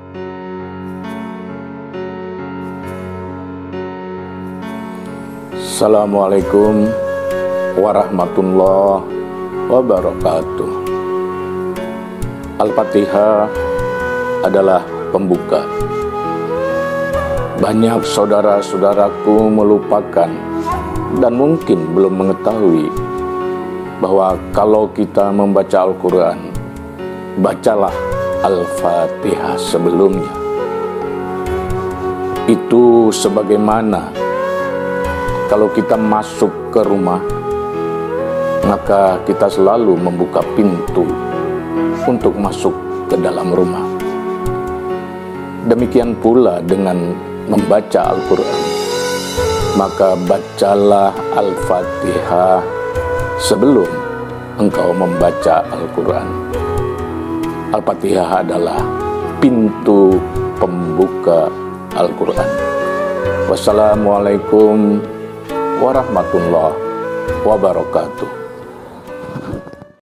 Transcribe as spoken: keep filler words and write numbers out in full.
Assalamualaikum warahmatullahi wabarakatuh. Al-Fatihah adalah pembuka. Banyak saudara-saudaraku melupakan dan mungkin belum mengetahui bahwa kalau kita membaca Al-Quran, bacalah Al-Fatihah sebelumnya. Itu sebagaimana kalau kita masuk ke rumah, maka kita selalu membuka pintu untuk masuk ke dalam rumah. Demikian pula dengan membaca Al-Quran, maka bacalah Al-Fatihah sebelum engkau membaca Al-Quran. Al-Fatihah adalah pintu pembuka Al-Quran. Wassalamualaikum warahmatullahi wabarakatuh.